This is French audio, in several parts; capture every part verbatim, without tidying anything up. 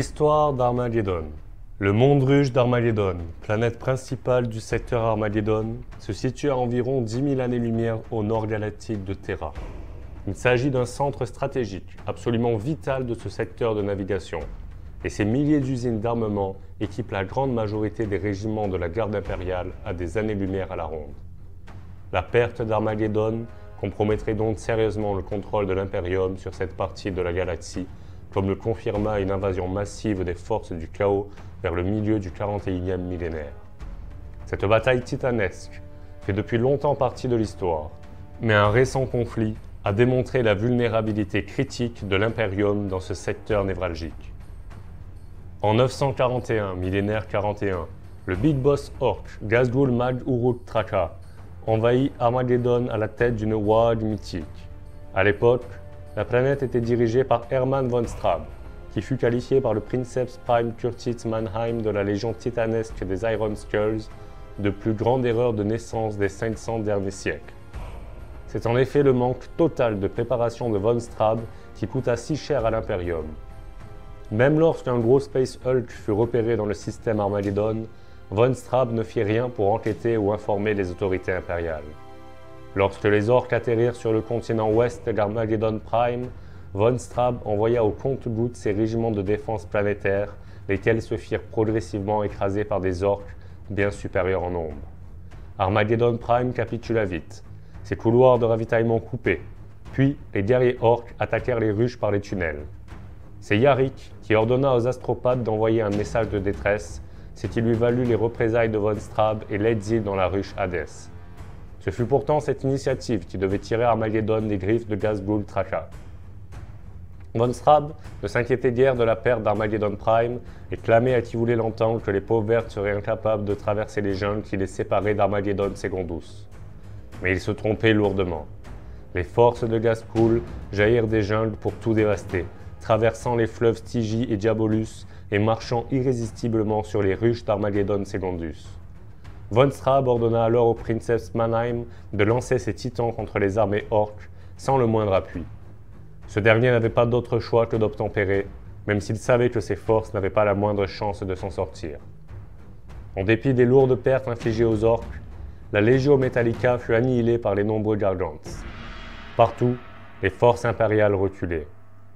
L'histoire d'Armageddon. Le monde ruge d'Armageddon, planète principale du secteur Armageddon, se situe à environ dix mille années-lumière au nord galactique de Terra. Il s'agit d'un centre stratégique, absolument vital de ce secteur de navigation, et ses milliers d'usines d'armement équipent la grande majorité des régiments de la garde impériale à des années-lumière à la ronde. La perte d'Armageddon compromettrait donc sérieusement le contrôle de l'Imperium sur cette partie de la galaxie, comme le confirma une invasion massive des forces du chaos vers le milieu du quarante et unième millénaire. Cette bataille titanesque fait depuis longtemps partie de l'histoire, mais un récent conflit a démontré la vulnérabilité critique de l'Imperium dans ce secteur névralgique. En neuf cent quarante et un, millénaire quarante et un, le Big Boss Orc, Ghazghul Mag Uruk Traka, envahit Armageddon à la tête d'une horde mythique. À l'époque, la planète était dirigée par Hermann von Straub, qui fut qualifié par le Princeps Prime Curtis Mannheim de la Légion titanesque des Iron Skulls de plus grande erreur de naissance des cinq cents derniers siècles. C'est en effet le manque total de préparation de von Straub qui coûta si cher à l'Imperium. Même lorsqu'un gros Space Hulk fut repéré dans le système Armageddon, von Straub ne fit rien pour enquêter ou informer les autorités impériales. Lorsque les orques atterrirent sur le continent ouest d'Armageddon Prime, von Straub envoya au compte-gouttes ses régiments de défense planétaire, lesquels se firent progressivement écraser par des orques bien supérieurs en nombre. Armageddon Prime capitula vite, ses couloirs de ravitaillement coupés, puis les guerriers orques attaquèrent les ruches par les tunnels. C'est Yarick qui ordonna aux astropathes d'envoyer un message de détresse, ce qui lui valut les représailles de von Straub et l'exil dans la ruche Hades. Ce fut pourtant cette initiative qui devait tirer Armageddon des griffes de Ghazghul Traka. Von Straub ne s'inquiétait guère de la perte d'Armageddon Prime et clamait à qui voulait l'entendre que les peaux vertes seraient incapables de traverser les jungles qui les séparaient d'Armageddon Secondus. Mais il se trompait lourdement. Les forces de Ghazghul jaillirent des jungles pour tout dévaster, traversant les fleuves Stygie et Diabolus et marchant irrésistiblement sur les ruches d'Armageddon Secondus. Von Straub ordonna alors au Princeps Mannheim de lancer ses titans contre les armées orques sans le moindre appui. Ce dernier n'avait pas d'autre choix que d'obtempérer, même s'il savait que ses forces n'avaient pas la moindre chance de s'en sortir. En dépit des lourdes pertes infligées aux orques, la Legio Metallica fut annihilée par les nombreux Gargants. Partout, les forces impériales reculaient.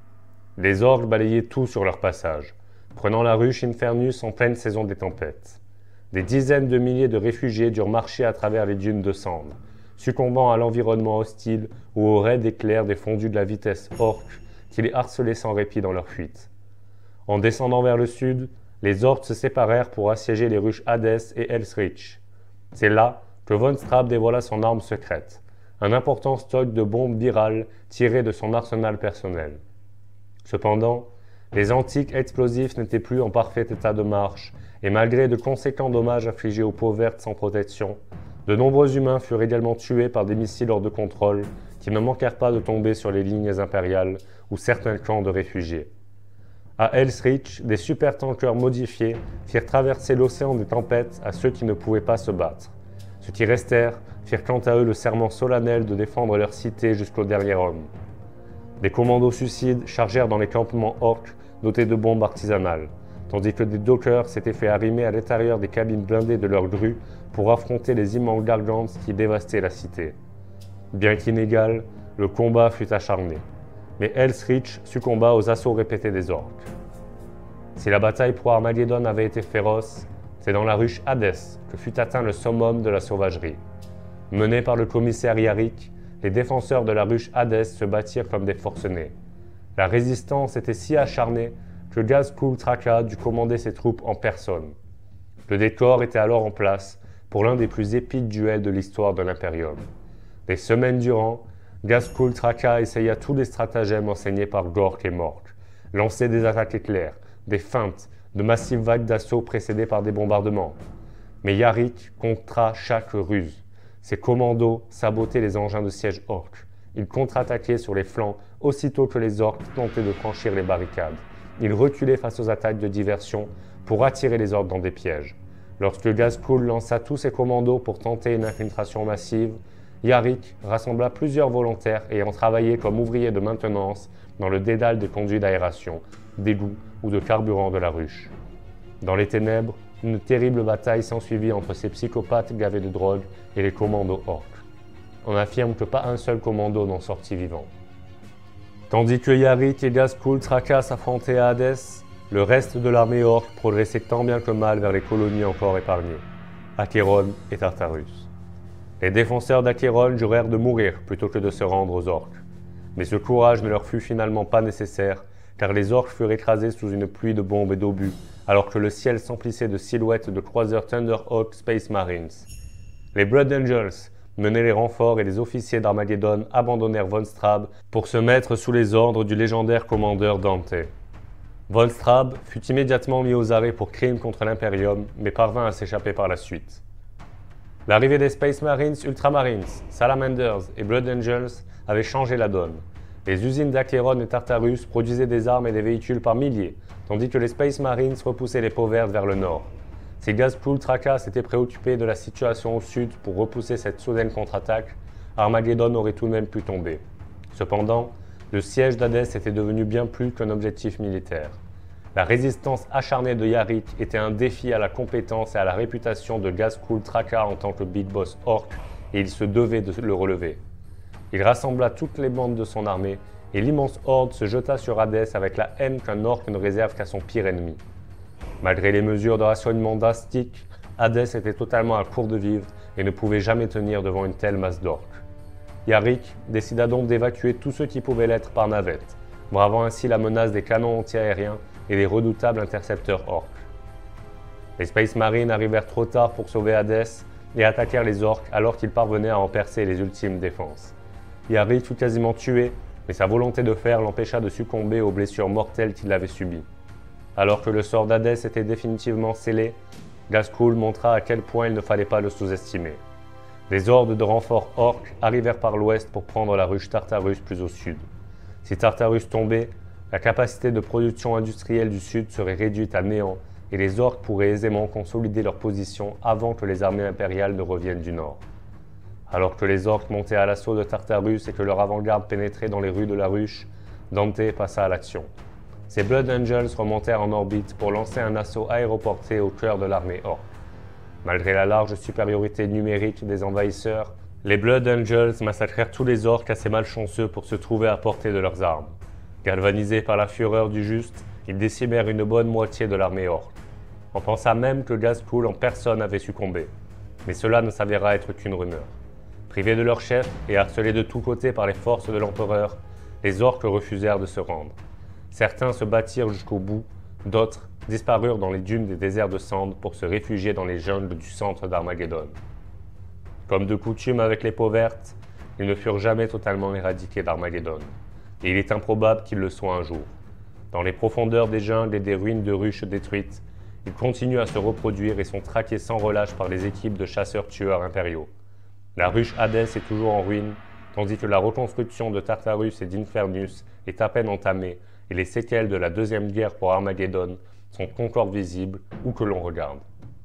Les orques balayaient tout sur leur passage, prenant la ruche Infernus en pleine saison des tempêtes. Des dizaines de milliers de réfugiés durent marcher à travers les dunes de cendres, succombant à l'environnement hostile ou aux raids d'éclairs des fondus de la vitesse orque qui les harcelaient sans répit dans leur fuite. En descendant vers le sud, les orques se séparèrent pour assiéger les ruches Hades et Hellsreach. C'est là que von Straub dévoila son arme secrète, un important stock de bombes birales tirées de son arsenal personnel. Cependant, les antiques explosifs n'étaient plus en parfait état de marche, et malgré de conséquents dommages infligés aux peaux vertes sans protection, de nombreux humains furent également tués par des missiles hors de contrôle qui ne manquèrent pas de tomber sur les lignes impériales ou certains camps de réfugiés. À Hellsreach, des super-tankers modifiés firent traverser l'océan des tempêtes à ceux qui ne pouvaient pas se battre. Ceux qui restèrent firent quant à eux le serment solennel de défendre leur cité jusqu'au dernier homme. Des commandos suicides chargèrent dans les campements orques dotés de bombes artisanales, tandis que des dockers s'étaient fait arrimer à l'intérieur des cabines blindées de leurs grues pour affronter les immenses Gargants qui dévastaient la cité. Bien qu'inégal, le combat fut acharné, mais Hellsreach succomba aux assauts répétés des orques. Si la bataille pour Armageddon avait été féroce, c'est dans la ruche Hades que fut atteint le summum de la sauvagerie. Menés par le commissaire Yarick, les défenseurs de la ruche Hades se battirent comme des forcenés. La résistance était si acharnée que Ghazghul Traka dut commander ses troupes en personne. Le décor était alors en place pour l'un des plus épiques duels de l'histoire de l'Imperium. Des semaines durant, Ghazghul Traka essaya tous les stratagèmes enseignés par Gork et Mork, lancer des attaques éclairs, des feintes, de massives vagues d'assaut précédées par des bombardements. Mais Yarick contra chaque ruse. Ses commandos sabotaient les engins de siège orques. Ils contre-attaquaient sur les flancs aussitôt que les orques tentaient de franchir les barricades. Ils reculaient face aux attaques de diversion pour attirer les orques dans des pièges. Lorsque Ghazghul lança tous ses commandos pour tenter une infiltration massive, Yarick rassembla plusieurs volontaires ayant travaillé comme ouvriers de maintenance dans le dédale des conduits d'aération d'égouts ou de carburant de la ruche. Dans les ténèbres, une terrible bataille s'ensuivit entre ces psychopathes gavés de drogue et les commandos orques. On affirme que pas un seul commando n'en sortit vivant. Tandis que Yarick et Ghazghkull Traka s'affrontaient à Hadès, le reste de l'armée orque progressait tant bien que mal vers les colonies encore épargnées, Acheron et Tartarus. Les défenseurs d'Acheron jurèrent de mourir plutôt que de se rendre aux orques. Mais ce courage ne leur fut finalement pas nécessaire, car les orques furent écrasés sous une pluie de bombes et d'obus, alors que le ciel s'emplissait de silhouettes de croiseurs Thunderhawk Space Marines. Les Blood Angels menaient les renforts et les officiers d'Armageddon abandonnèrent Von Straub pour se mettre sous les ordres du légendaire commandeur Dante. Von Straub fut immédiatement mis aux arrêts pour crimes contre l'Imperium, mais parvint à s'échapper par la suite. L'arrivée des Space Marines, Ultramarines, Salamanders et Blood Angels avait changé la donne. Les usines d'Acheron et Tartarus produisaient des armes et des véhicules par milliers, tandis que les Space Marines repoussaient les peaux vertes vers le nord. Si Ghazghkull Traka s'était préoccupé de la situation au sud pour repousser cette soudaine contre-attaque, Armageddon aurait tout de même pu tomber. Cependant, le siège d'Hadès était devenu bien plus qu'un objectif militaire. La résistance acharnée de Yarick était un défi à la compétence et à la réputation de Ghazghkull Traka en tant que Big Boss Orc, et il se devait de le relever. Il rassembla toutes les bandes de son armée, et l'immense horde se jeta sur Hadès avec la haine qu'un orc ne réserve qu'à son pire ennemi. Malgré les mesures de rationnement drastiques, Hadès était totalement à court de vivres et ne pouvait jamais tenir devant une telle masse d'orques. Yarick décida donc d'évacuer tous ceux qui pouvaient l'être par navette, bravant ainsi la menace des canons antiaériens et des redoutables intercepteurs orques. Les Space Marines arrivèrent trop tard pour sauver Hadès et attaquèrent les orques alors qu'ils parvenaient à en percer les ultimes défenses. Yarick fut quasiment tué, mais sa volonté de fer l'empêcha de succomber aux blessures mortelles qu'il avait subies. Alors que le sort d'Hadès était définitivement scellé, Ghazghkull montra à quel point il ne fallait pas le sous-estimer. Des hordes de renforts orques arrivèrent par l'ouest pour prendre la ruche Tartarus plus au sud. Si Tartarus tombait, la capacité de production industrielle du sud serait réduite à néant et les orques pourraient aisément consolider leur position avant que les armées impériales ne reviennent du nord. Alors que les orques montaient à l'assaut de Tartarus et que leur avant-garde pénétrait dans les rues de la ruche, Dante passa à l'action. Ses Blood Angels remontèrent en orbite pour lancer un assaut aéroporté au cœur de l'armée orque. Malgré la large supériorité numérique des envahisseurs, les Blood Angels massacrèrent tous les orques assez malchanceux pour se trouver à portée de leurs armes. Galvanisés par la fureur du juste, ils décimèrent une bonne moitié de l'armée orque. On pensa même que Ghazghkull en personne avait succombé, mais cela ne s'avéra être qu'une rumeur. Privés de leur chef et harcelés de tous côtés par les forces de l'empereur, les orques refusèrent de se rendre. Certains se battirent jusqu'au bout, d'autres disparurent dans les dunes des déserts de cendres pour se réfugier dans les jungles du centre d'Armageddon. Comme de coutume avec les peaux vertes, ils ne furent jamais totalement éradiqués d'Armageddon, et il est improbable qu'ils le soient un jour. Dans les profondeurs des jungles et des ruines de ruches détruites, ils continuent à se reproduire et sont traqués sans relâche par les équipes de chasseurs-tueurs impériaux. La ruche Hadès est toujours en ruine, tandis que la reconstruction de Tartarus et d'Infernus est à peine entamée et les séquelles de la deuxième guerre pour Armageddon sont encore visibles où que l'on regarde.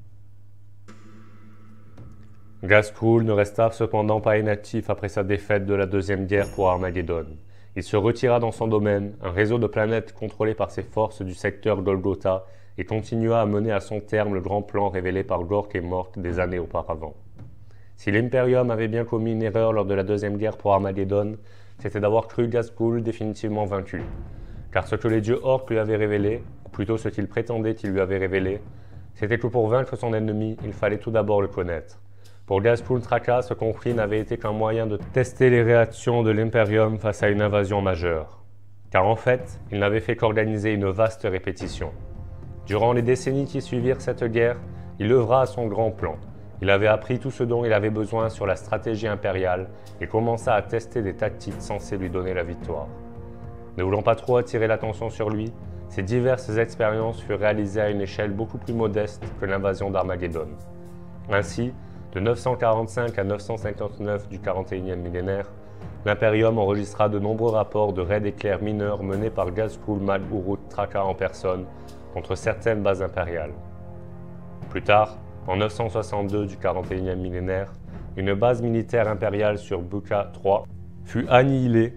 Ghazghkull ne resta cependant pas inactif après sa défaite de la deuxième guerre pour Armageddon. Il se retira dans son domaine, un réseau de planètes contrôlé par ses forces du secteur Golgotha, et continua à mener à son terme le grand plan révélé par Gork et Mork des années auparavant. Si l'Imperium avait bien commis une erreur lors de la deuxième guerre pour Armageddon, c'était d'avoir cru Ghazghkull définitivement vaincu. Car ce que les dieux orques lui avaient révélé, ou plutôt ce qu'ils prétendaient qu'ils lui avaient révélé, c'était que pour vaincre son ennemi, il fallait tout d'abord le connaître. Pour Ghazghkull Traka, ce conflit n'avait été qu'un moyen de tester les réactions de l'Imperium face à une invasion majeure. Car en fait, il n'avait fait qu'organiser une vaste répétition. Durant les décennies qui suivirent cette guerre, il œuvra à son grand plan. Il avait appris tout ce dont il avait besoin sur la stratégie impériale et commença à tester des tactiques censées lui donner la victoire. Ne voulant pas trop attirer l'attention sur lui, ces diverses expériences furent réalisées à une échelle beaucoup plus modeste que l'invasion d'Armageddon. Ainsi, de neuf cent quarante-cinq à neuf cent cinquante-neuf du quarante et unième millénaire, l'Imperium enregistra de nombreux rapports de raids éclairs mineurs menés par Ghazghkull Mag-Urut Traka en personne contre certaines bases impériales. Plus tard, en neuf cent soixante-deux du quarante et unième millénaire, une base militaire impériale sur Buka trois fut annihilée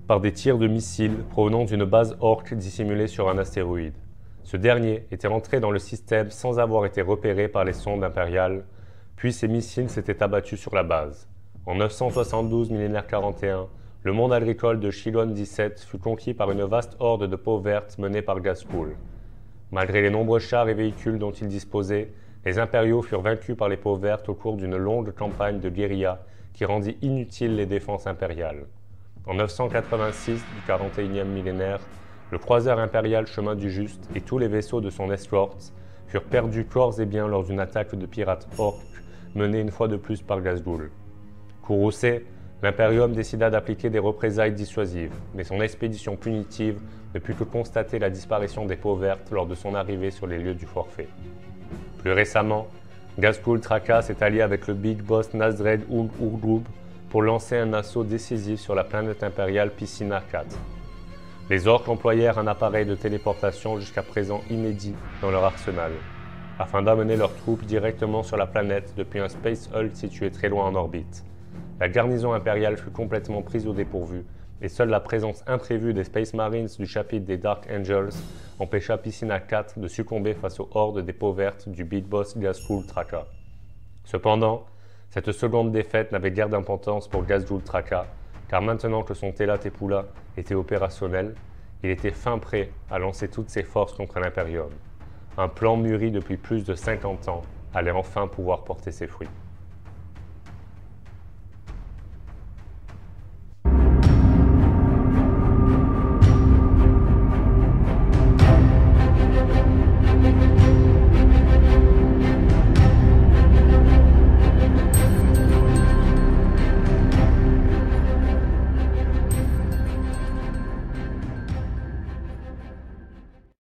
par des tirs de missiles provenant d'une base orque dissimulée sur un astéroïde. Ce dernier était entré dans le système sans avoir été repéré par les sondes impériales, puis ces missiles s'étaient abattus sur la base. En neuf cent soixante-douze millénaire quarante et un, le monde agricole de Chilon dix-sept fut conquis par une vaste horde de peaux vertes menée par Ghazghkull. Malgré les nombreux chars et véhicules dont ils disposaient, les impériaux furent vaincus par les peaux vertes au cours d'une longue campagne de guérilla qui rendit inutiles les défenses impériales. En neuf cent quatre-vingt-six du quarante et unième millénaire, le croiseur impérial Chemin du Juste et tous les vaisseaux de son escorte furent perdus corps et biens lors d'une attaque de pirates orques menée une fois de plus par Ghazghkull. Courroucé, l'Imperium décida d'appliquer des représailles dissuasives, mais son expédition punitive ne put que constater la disparition des peaux vertes lors de son arrivée sur les lieux du forfait. Plus récemment, Ghazghkull Traka s'est allié avec le Big Boss Nazred Ul Urdub pour lancer un assaut décisif sur la planète impériale Piscina quatre. Les orques employèrent un appareil de téléportation jusqu'à présent inédit dans leur arsenal, afin d'amener leurs troupes directement sur la planète depuis un Space Hulk situé très loin en orbite. La garnison impériale fut complètement prise au dépourvu, et seule la présence imprévue des Space Marines du chapitre des Dark Angels empêcha Piscina quatre de succomber face aux hordes des peaux vertes du Big Boss Ghazghkull Traka. Cependant, cette seconde défaite n'avait guère d'importance pour Ghazghkull Traka, car maintenant que son Tela Tepula était opérationnel, il était fin prêt à lancer toutes ses forces contre l'Imperium. Un plan mûri depuis plus de cinquante ans allait enfin pouvoir porter ses fruits.